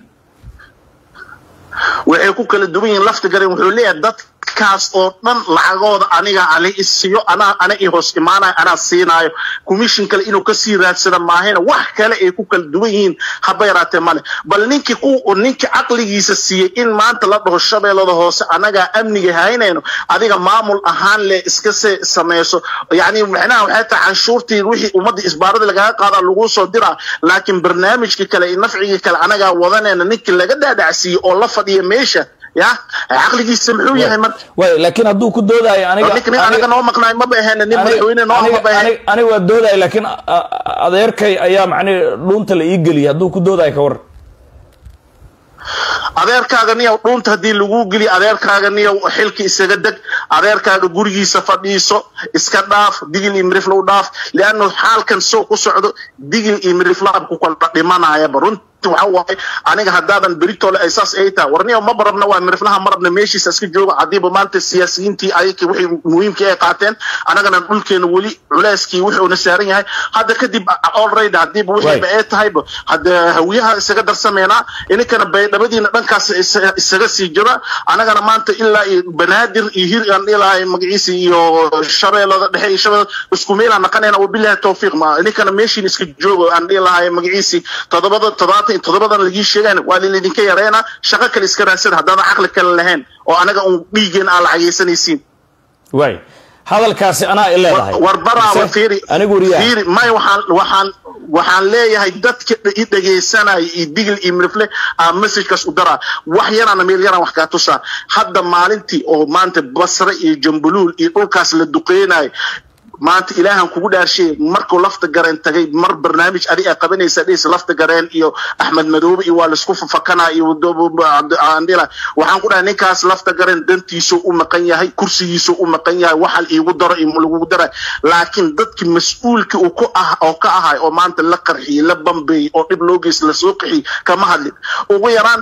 waxay ku kala duwan yihiin lafta gareed wuxuu leeyahay dad kaas oo dhan lacagooda aniga ali isiyo ana ana i hoos imaanay ana siinaayo commission kale inuu ka sii raadsada maahayna wax kale ay ku kala duwan yihiin haba yaraatee male bal ninkii ku ninkii aqligiisa siiyay in maanta la dhaho shabeellada hoose anaga amniga haynayno adiga maamul ahaan le iska sameeyso yani macnaha waxay tahay canshuurtii wixii umada isbaarada laga qaada lagu soo diraa laakiin barnaamijka kale in nafciga kale anaga wadanayna ninkii laga dhaadhacsiyo oo la fadhiyo meesha يا عقلي يسمحوا يا هم واي لكن هدو كدودا انا انا انا نو مقناي ما بهن ني مدحوينه نو ما بهن انا ودودا لكن adeerkay ayaa macni dhuunta la ii galiya hadu ku dooday ka war adeerkaaga niyo dhuunta hadii lagu geli adeerkaaga niyo xilki isaga dag adeerkaaga gurigiisa fadhiiso iska dhaaf digil imriflow dhaaf laano xaalkan soo ku socdo digil imriflaab ku kala dhimanaya barun waxa waay aniga hadaadan beritoole aysaas ay taa warniyo ma barabna waa miriflaha marabna meeshiisa iska jooga adiiba maanta siyaasiyiintii ayay wixii muhiimka ay qaateen anagana dhulkeena wali culeyskii wuxuu na saaran yahay hada kadib already hadiiba wixii ay tahay hada hawiyaha isaga darsameena inkana baydabadiina dhankaas isaga sii jira anagana maanta ilaa banaadir iyo hir aan ilaa magaciisi iyo shabeellada dhexe shabeellada isku meel aan naqanayna wabillahi tawfiiq ma inkana meeshiin iska joogo aan ilaa magaciisi todobada todobada toddobadan lagu sheegay waa la idinka yareena shaqo kale iska raasad hadana aqli kale lahayn oo anaga uu dhiigeen aan lacageysanaysiin way hadalkaasi ana ilaahay war baraa fiiri anigu riyaa fiiri may waxaan waxaan waxaan leeyahay dadka dhageysanay digil imrifle a message-kaas u dara wax yarana meel yarana wax ka tusa hadda maalintii oo maanta basra iyo jambuluul iyo dhulkaas la duqeynay maanta ilaahan kugu dhaarshay markuu lafta gareen tagay mar barnaamij adi ay qabanaysa dhees lafta gareen iyo Axmed Madoobe iyo waa la isku fakana iyo Andila waxaan ku dhahay ninkaas lafta gareen dantiisu u maqan yahay kursigiisu u maqan yahay waxa iigu daro in lagu daro laakiin dadkii mas'uulka uu ku ah oo ka ahay oo maanta la qarxiyay la bambay oo dib loo geys la soo qixi kama hadlin ugu yaraan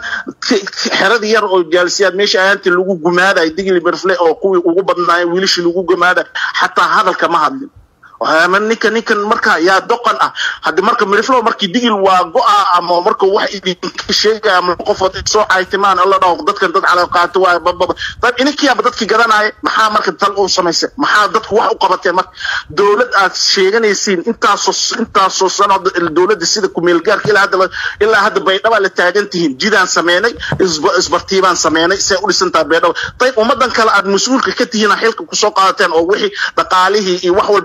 xirad yar oo jaalsiyaad meesha ahaanti lagu gumaaday digli barfle oo kuwii ugu badnaay wiilish lagu gumaaday hatta hadalka ma hadlin waxaan ninka ninka marka yaa doqon ah hadii marka miriflo markii digil waa go'a ama marka wax idin sheegay ama qof wada soo aytimaan alla dhaw dadkan dad calaaqad qaato waa bababa dad inkii aba dadkii garanay maxaa marka tal uu sameysay maxaa dadku wax u qabatay marka dawlad aad sheeganaysiin intaas intaas soo sanad dawladda sida ku meel gaarka ilaa hadda ilaa hadda baydhaba la taagantihiin jidaan sameynay isbartiibaan sameynay si u dhisantaa baydhaba tayb umadan kale aad mas'uulka ka tihiin xilka ku soo qaadateen oo wixii dhaqaalihii iyo wax walba ku qaad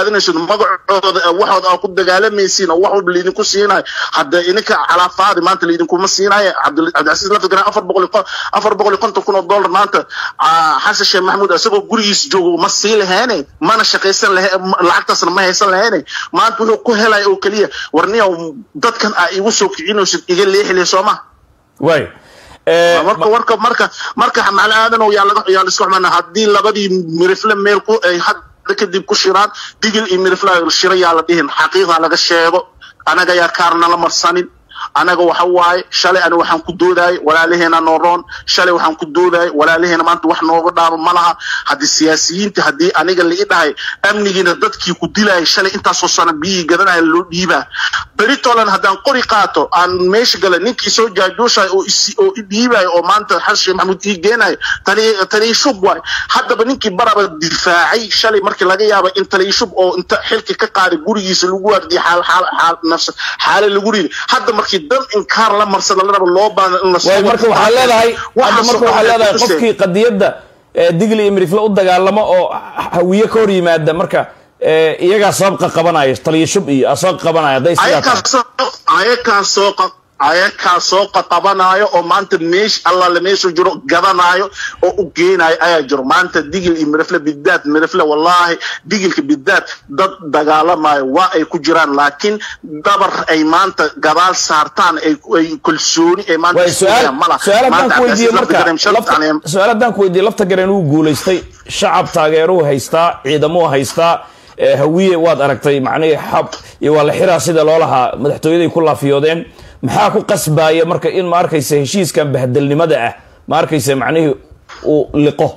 raadinaysid magacooda waxooda aad ku dagaalamaysiin oo wax walba laydinku siinayo hadda ininka calaafaadi maanta laydinkuma siinayo cabdilcasiis lafta gareen afar boqol afar boqol iyo konton kun oo dollar maanta xasan sheekh maxamuud isagoo gurigiis joogo ma sii lahaynay mana shaqaysan lahayn lacagtaasna ma haysan lahaynay maanta wuxuu ku helay oo kaliya warniya dadkan aa igu soo kicinaysid iga leexilay sooma way marka marka marka marka macna aadan oo yaa laga yaa isku xumana hadii labadii mirifle meel ku ay hadda kadib ku shiraan digil iyo mirifle shiraya la dhihin xaqiiqda laga sheego anaga yaa kaarna la marsanin anaga waxa waaye shalay aniga waxaan ku dooday walaalaheena nooroon shalay waxaan ku dooday walaalaheena maanta wax nooga dhaabo malaha hadii siyaasiyiinta hadii aniga la idhahay amnigiina dadkii ku dilay shalay intaas oo sano biyi gadanay loo dhiiba beritolan hadaan qori qaato aan meesha galay ninkii soo jaajooshay oo oo dhiibay oo maanta xasan maxamuud ii geenay tani tani shub way hadaba ninkii baraba difaacay shalay markii laga yaabo in tani shub oo inta xilka ka qaaday gurigiisa lagu wardi xaal xaal xaal nafs xaal lagu riday hadda markii dan inkar la marsada la rabo loo baahan in la soo marka waxa leedahay hadda marka waxa leedahay qofkii qadiyada digli iyo mirifle u dagaalamo oo hawiye ka hor yimaada marka iyaga sababka qabanaya taliye shub iyo asoo qabanaya day siyaasad ayaka soo ayaka soo qabanaayo oo maanta meesh alla la meesho jiro gadanaayo oo u geenayo ayaa jiro maanta digil iyo mirifle bidaad mirifle wallahi digilka bidaad dad dagaalamayo waa ay ku jiraan laakiin dabar ay maanta gadaal saartaan ay ay kulsooni ay maanta mala su'aaladan ku weydiiyay marka su'aaladan ku weydiiyay lafta gareen uu guuleystay shacab taageero haystaa ciidamo haystaa hawiye waad aragtay macnaheedu xab iyo wala xiraa sida loo lahaa madaxtooyaday ku laafiyoodeen maxaa ku qasbaaya marka in ma arkaysa heshiiskan bahdalnimada ah ma arkaysa macnaheedu uu liqo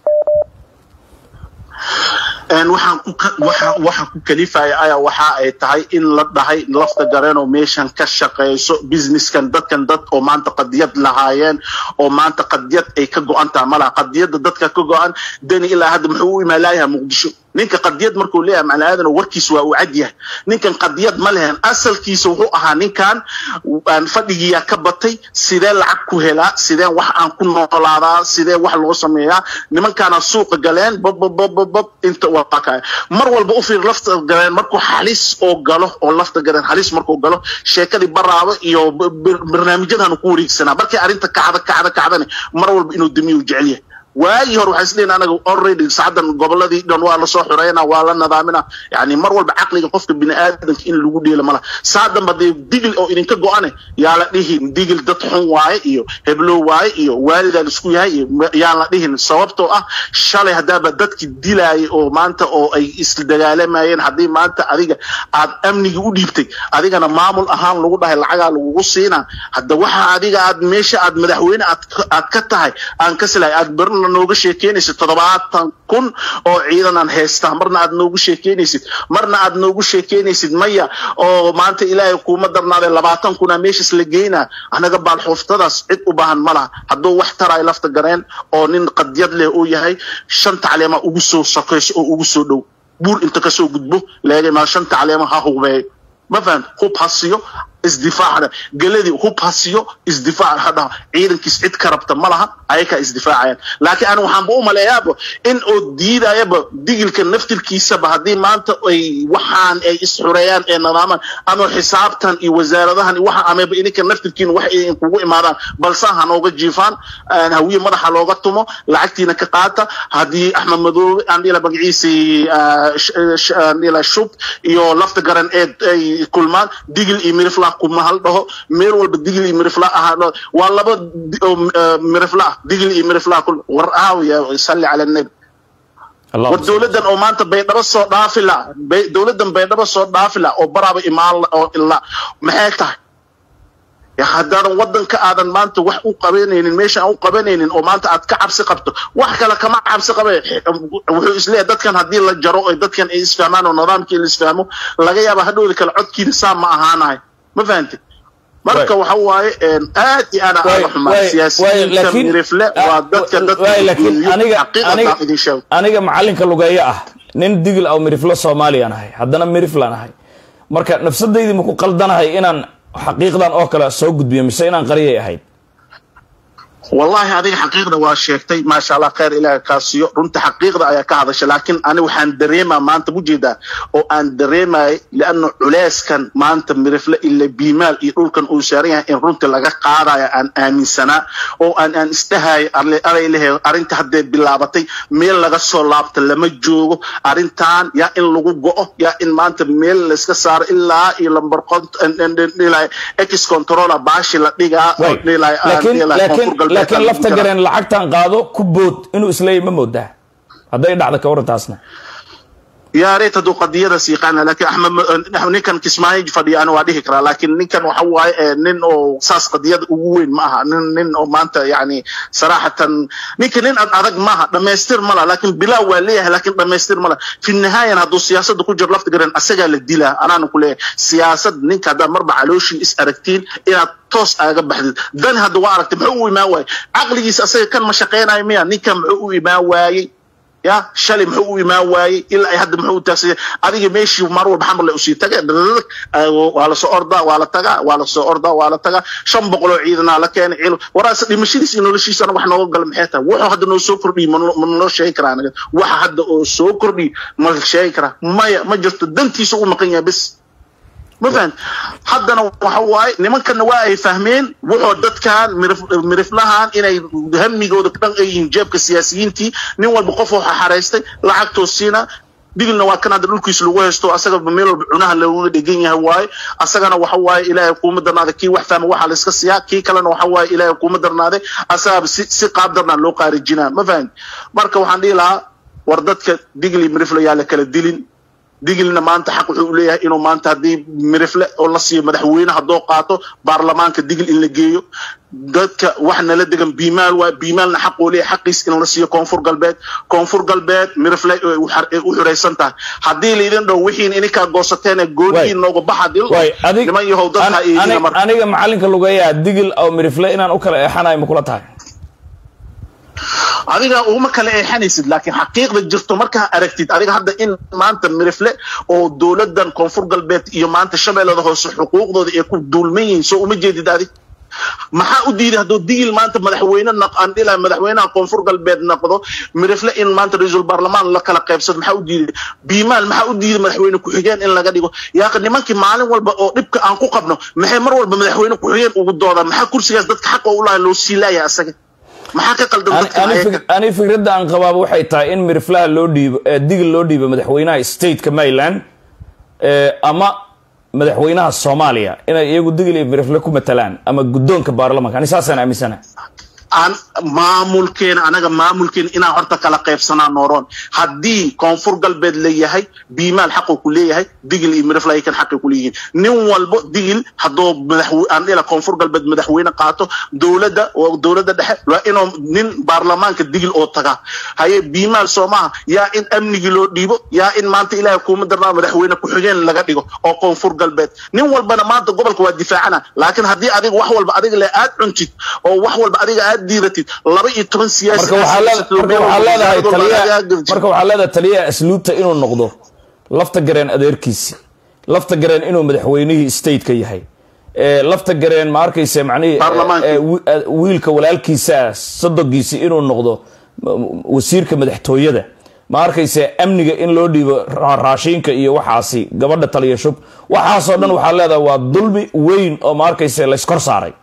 een waxaan ku waxa waxa ku kalifaya ayaa waxa ay tahay in la dhahay lafta gareen oo meeshan ka shaqeyso businesskan dadkan dad oo maanta qadiyad lahaayeen oo maanta qadiyad ay ka go'antaa malaha qadiyada dadka ka go'an dani ilaa hadda muxuu u imaalayaa muqdisho ninka qadiyad markuu leeyahay macnaheedu warkiis waa uu cad yahay ninkan qadiyad ma lehen asalkiisa wuxuu ahaa ninkan aan fadhigiya ka batay sidee lacag ku helaa sidee wax aan ku noolaadaa sidee wax loo sameeyaa nimankana suuqa galeen bob bob bob inta waa mar walba u fiir lafta galeen markuu xalis oo galo oo lafta galeen xalis markuu galo sheekadii baraabo iyo barnaamijyadan ku wareegsanaa markii arinta kacada kacada kacdana mar walba inuu damiyo jecel yahay waagi hor waxa isleen anaga already saadan goboladii dhan waa la soo xureeyna waa la nadaamina yani mar walba aqliga qofka bini aadanka in lagu dheelo mala saadan badii digil oo idinka go'ane yaa la dhihin digil dad xun waaye iyo heblo waaye iyo waalidaan isku yahay yaa la dhihin sababtoo ah shalay hadaba dadkii dilaay oo maanta oo ay isla dagaalamayeen hadii maanta adiga aad amniga u dhiibtay adigana maamul ahaan lagu dhahay lacaga lagu siina hadda waxa adiga aad meesha aad madaxweyne aad ka tahay aan ka silay aad barna nooga sheekeynaysid toddobaatan kun oo ciidan aan haystaa marna aad noogu sheekeynaysid marna aad noogu sheekeynaysid maya oo maanta ilaahay kuuma darnaaday labaatan kun meeshas la geynaa anaga baal xuftadaas cid u baahan malaha hadduu wax taray lafta gareen oo nin qadiyad leh oo yahay shan tacliima ugu soo sakayso oo ugu soo dhow buur inta ka soo gudbo leeyahay ma shan tacliima ha hubay ma faham hub hasiyo isdifaaca galadii hub hasiyo isdifaac hada ciidankiis cid ka rabta malaha ayaka isdifaacayaan laakiin aan waxaan u maleeyaabo in oo diidayaba digilka naftirkiisa ba hadii maanta ay waxaan ay isxureeyaan ee nadaaman ama xisaabtan iyo wasaaradahan waxa ama inka naftirkiin wax ay kugu imaadaan balse han ooga jiifaan hawiye madaxa looga tumo lacagtiina ka qaata hadii axmed madoobe aan ila magaciisi aan ila shub iyo lafta garan ee kulmaan digil iyo mirifla kuma hal dhaho meel walba digil iyo mirifla ahaado waa laba mirifla digil iyo mirifla kul war aawiya salli ala nabi Allah dawladan oo maanta bay dhaba soo dhaafila bay dawladan bay dhaba soo dhaafila oo baraaba imaan oo illa maxay tahay ya haddaan wadanka aadan maanta wax u qabanaynin meesha aan u qabanaynin oo maanta aad ka cabsi qabto wax kale kama cabsi qabay wuxuu isleeyahay dadkan hadii la jaro oo dadkan ay isfahmaan oo nidaamkii la isfahmo laga yaabo hadhow kala codkiina saam ma ahaanahay ma fahanti marka waxa waaye aad iyo ana xumaan siyaasiyiinta mirifle waa dadka dadka aniga aniga aniga macalinka lugeeyo ah nin digil aw mirifle Soomaaliyan ahay haddana miriflan ahay marka nafsadeydii ma ku qaldanahay inaan xaqiiqdan oo kale soo gudbiyo mise inaan qariyay ahayd والله هذه حقيقة واشيكتي ما شاء الله خير إلى كاسيو رنت حقيقة أيا كهذا لكن أنا وحن دريما ما أنت موجودة أو أن دريما لأنه علاس كان ما أنت مرفلة إلا بيمال يقول كان أسرية إن رنت لقى قارة أن آمن سنة أو أن أن استهاي أري أري له أرنت حد بلعبتي ميل لقى صلابت لما جو أرنتان يا إن لقوا جو يا إن ما أنت ميل لسه صار إلا إلا برقد إن إن إلا إكس كنترول باش لا تيجا لكن لكن لكن lafta gareen lacagtan qaado ku bood inuu isleey ma moodaa haday dhacdo ka warantaasna يا ريت هذو قضية سيقانا لكن أحمد نحن كان كسماي فدي أنا واديه كرا لكن نكن وحواي نن أو ساس قضية وين معها نن نن أو ما أنت يعني صراحة نكن نن أرق معها لما يستر ملا لكن بلا وليه لكن لما يستر ملا في النهاية هذو السياسة دكتور جرلفت جرين أسجل الدلا أنا نقول سياسة نك هذا مربع علوشي إس أركتين إلى توس أجاب بحد دن هذا وارك تبعوي ما واي عقلي أساسا كان مشاقين أيميا نكم معوي ما واي يا شلي محوي ما واي إلا أي حد محوي تاسي أديك ماشي ومرور بحمل الأسي تجا وعلى سؤردا وعلى تجا وعلى سؤردا وعلى تجا شن بقولوا عيدنا لكن عيل وراس المشي دي سينو لشي سنة وإحنا وقل محيطه واحد إنه سكر دي من من لو شيكران واحد سكر دي ما شيكرا ما ما جت دنتي سوق مقيا بس ما فهمت حدنا وحواي نمان كان واعي فاهمين وحو دد كان مرف مرفلهان inay hamigooda dhan ay jeebka siyaasiyiintii nin walba qof waxa xareystay lacagto siina digilna waa kan dhulkiisa lagu haysto asaga meel cunaha lagu dhigan yahay waay asagana waxa waay ilaahay kuma darnaada kii wax fahmo waxa la iska siyaa kii kalena waxa waay ilaahay kuma darnaade asaab si qaab darnaa loo qaarijina ma fahant marka waxaan dhihi lahaa war dadka digli mirifla yaa la kala dilin digilna maanta xaq wuxuu leeyahay inuu maanta hadii mirifle oo la siiyo madaxweynaha doo qaato baarlamaanka digil in la geeyo dadka waxna la degan biimaal waa biimaalna xaq uu leeyahay xaqiis in la siiyo koonfur galbeed koonfur galbeed mirifle u xureysan tahay hadii la idin dhow wixiin in ka goosateen gooniin nooga baxadil niman yahow dadka ay marka aniga macalinka lugeeyaa digil oo mirifle inaan u kala eexanayo ma kula tahay adiga uma kala eexanaysid laakiin xaqiiqda jirto marka aragtid adiga hadda in maanta mirifle oo dawladan koonfur galbeed iyo maanta shabeellada hoose xuquuqdooda ay ku duulmayeen soo uma jeedid adiga maxaa u diiday hadoo digil maanta madaxweyne naqan ilaa madaxweynaha koonfur galbeed naqdo mirifle in maanta ra'iisul baarlamaan la kala qaybsado maxaa u diiday biimaal maxaa u diiday madaxweyne ku xigeen in laga dhigo yaa nimankii maalin walba oo dhibka aan ku qabno maxay mar walba madaxweyne ku xigeen ugu doodaan maxaa kursigaas dadka xaq u lahayn loo siilayaa asaga maxaa ka qaldan dadka ani fikradda aan qabaabo waxay tahay in miriflaha loo dhiibo digil loo dhiibo madaxweynaha state-ka Maryland ama madaxweynaha Soomaaliya inay iyagu digil iyo mirifle ku matalaan ama guddoonka baarlamaanka ani saasaan aaminsana aan maamulkeena anaga maamulkeena ina horta kala qaybsanaa nooroon hadii koonfur galbeed leeyahay biimaal xaq ku leeyahay digil iyo mirifle kan xaq ku leeyihiin nin walba digil hadoo madaxweyne aan ila koonfur galbeed madaxweyne qaato dawladda oo dawladda dhexe waa inuu nin baarlamaanka digil oo taga haye biimaal Soomaa yaa in amnigi loo dhiibo yaa in maanta ilaahay kuma darnaa madaxweyne ku xigeen laga dhigo oo koonfur galbeed nin walbana maanta gobolka waa difaacana laakiin hadii adiga wax walba adiga la aad cuntid oo wax walba adiga aad diiratid laba iyo toban siyaasi marka waxa leedahay taliya marka waxa leedahay taliya asluubta inuu noqdo lafta gareen adeerkiisi lafta gareen inuu madaxweynihii state-ka yahay ee lafta gareen ma arkaysa macnii wiilka walaalkiisa sadogiisi inuu noqdo wasiirka madaxtooyada ma arkaysa amniga in loo dhiibo raashinka iyo waxaasi gabadha taliya shub waxaas oo dhan waxa leedahay waa dulmi weyn oo ma arkaysa la iskor saaray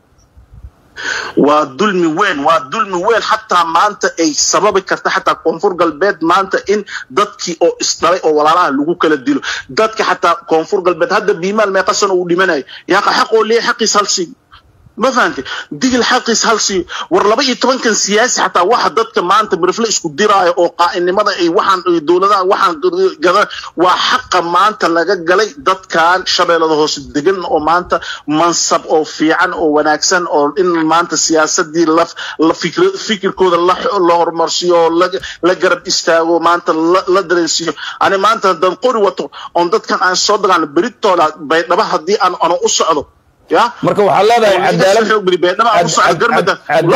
ودلمي وين ودلمي وين حتى ما أنت أي سبب كرت حتى كونفور قلبت ما أنت إن دتك أو إستري أو ولا لا لجو كلا ديلو دتك حتى كونفور قلبت هذا بيمال ما يقصنا وديمناي يا أخي حقه ليه حقي سالسي ما فهمت ديك الحقي سالسي ورلبي طبعا كان سياسي حتى واحد دتك ما أنت برفلق إسكو دراية أو قائن ماذا أي واحد دولة واحد جذا وحق ما أنت لقى جلي دت كان شبه هذا هو صدقن أو ما أنت منصب أو في عن أو وناكسن أو إن ما أنت السياسة دي لف لفكر فكر كود الله الله مرسيو لج لجرب استاغو ما أنت لدرسيو أنا ما أنت دم قروته أن دت كان عن صدق عن بريتو لا بيت نبه دي أنا أنا أصعده marka waxa leedahay cadaalad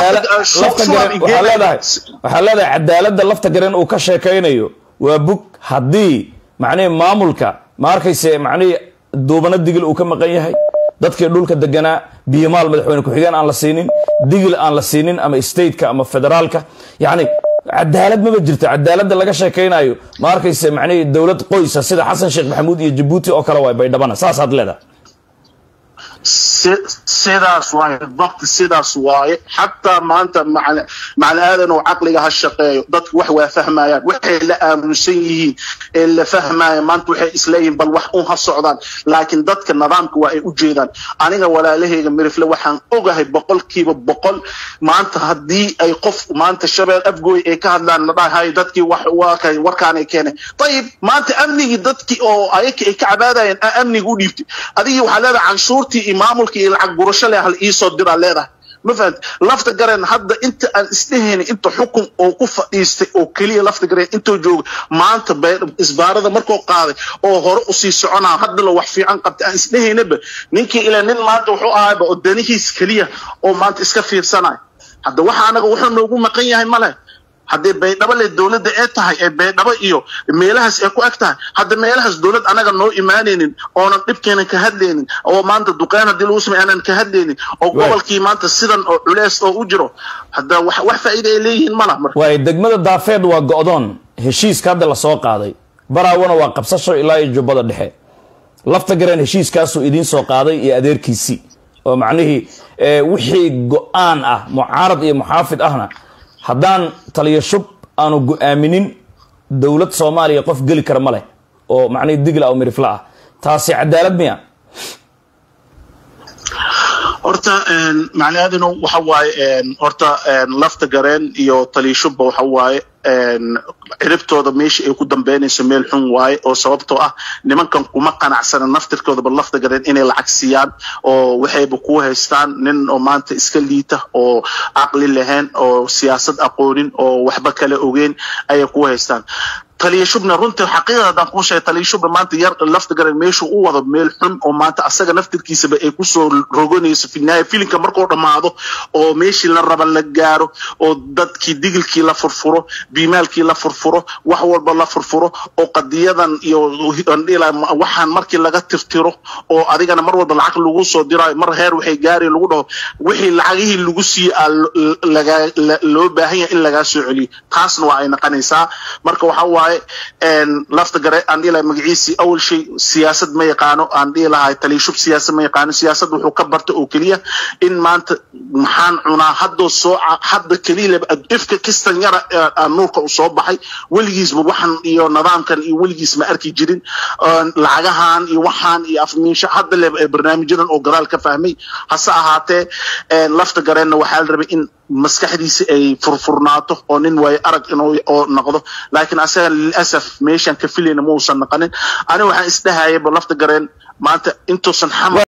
waxa leedahay cadaaladda lafta gareen uu ka sheekaynayo waa bug hadii macnaa maamulka ma arkayse macnaa doobana digil uu ka maqan yahay dadkii dhulka deganaa biyamaal madaxweyne ku-xigeen aan la siinin digil aan la siinin ama stateka ama federaalka yani cadaalad maba jirto cadaaladda laga sheekaynayo ma arkayse macnaheedu dowlad qoysa sida xasan sheekh maxamuud iyo jabuuti oo kale way baydhabana saasaad leedahay sidaas waaye dabti sidaas waaye xataa maanta macna aadan oo caqliga ha shaqeeyo dadku wax waa fahmayaan waxay la aamusan yihiin ee la fahmaya maanta waxay isleeyihiin bal wax un ha socdaan laakiin dadka nidaamka waa ay u jeedaan aniga walaalahayga mirifle waxaan ogahay boqolkiiba boqol maanta haddii ay qof maanta shabeel afgooy ay ka hadlaan la dhahay dadkii wax waa warkaan ay keenay tayib maanta amnigii dadkii oo ayaka ay ka cabaadayeen amniga u dhiibtay adigii waxaa leedahay canshuurtii maamulka iyo lacag gurasho leh hal ii soo diraa leedahay ma fahant lafta gareen hadda inta aan isdhehayna inta xukun oo ku fadhiistay oo keliya lafta gareen intuu jooga maanta isbaarada markuu qaaday oo hore u sii soconaa hadda la wax fiican qabtay aan isdhehaynaba ninkii ilaa nin maanta wuxuu ahaaba oo danihiis keliya oo maanta iska fiirsanaya hadda waxa anaga wuxuu noogu maqan yahay male haddii baydhabo le dowladda ee tahay ee baydhabo iyo meelahaas ay ku eg tahay hadda meelahaas dowlad anaga noo imaanaynin oonan dhibkeena ka hadlaynin oo maanta duqeyn haddii lagu samey aanan ka hadlaynin oo gobolkii maanta sidan oo culeys oo u jiro hadda wax wax faa'iido ay leeyihiin mala marka waay degmada daafeed waa go'doon heshiiska hadda la soo qaaday baraawana waa qabsasho ilaa iyo jubbada dhexe lafta gareen heshiiskaasuu idiin soo qaaday iyo adeerkiisii oo macnihii wixii go'aan ah mucaarad iyo muxaafid ahna haddaan taliyo shub aanu go'aaminin dowlad soomaaliya qof geli kara ma leh oo macnihii digla oo mirifla ah taasi cadaalad miya horta macnaheeduna waxa waaye horta lafta gareen iyo taliyo shubba waxa waaye ciribtooda meesha ay ku dambeynayso meel xun waaye oo sababtoo ah nimankan kuma qanacsana naftirkoodaba lafta gareen inay lacag siiyaan oo waxayba ku haystaan nin oo maanta iska liita oo caqli lahayn oo siyaasad aqoonin oo waxba kala ogeyn ayay ku haystaan taliyo shubna runtii xaqiiqada haddaan kuu sheegay taliyo shubna maanta yar lafta gareen meeshuu u wado meel xun oo maanta asaga naftirkiisaba ay kusoo rogonayso finaaya filinka markuu dhammaado oo meeshii la raba la gaaro oo dadkii digilkii la furfuro biimaalkii la furfuro wax walba la furfuro oo qadiyadan iyo waxaan markii laga tirtiro oo adigana mar walba lacag lagu soo diraayo mar heer waxay gaari lagu dhaho wixii lacagihii lagu siiyey loo baahan yahay in lagaa soo celiyo taasna waa ay naqanaysaa marka waxaa lafta gare aan dhihi lahay magaciisii awal shay siyaasad ma yaqaano aan dhihi lahay taliyo shub siyaasad ma yaqaano siyaasad wuxuu ka barta oo keliya in maanta maxaan cunaa haddoo soo hadda keliya ifka kistan yara nuurka u soo baxay weligiisba waxan iyo nidaamkan iyo weligiis ma arki jirin lacagahan iyo waxaan iyo afmiisho hadda le barnaamijyadan oo gadaal ka fahmay hase ahaatee lafta gareenna waxaa la rabay in maskaxdiisa ay furfurnaato oo nin way arag inuu oo noqdo laakiin asaga lilasaf meeshan ka filayna ma uusan naqanin ani waxaan isdhahayay lafta gareen maanta intuusan xamar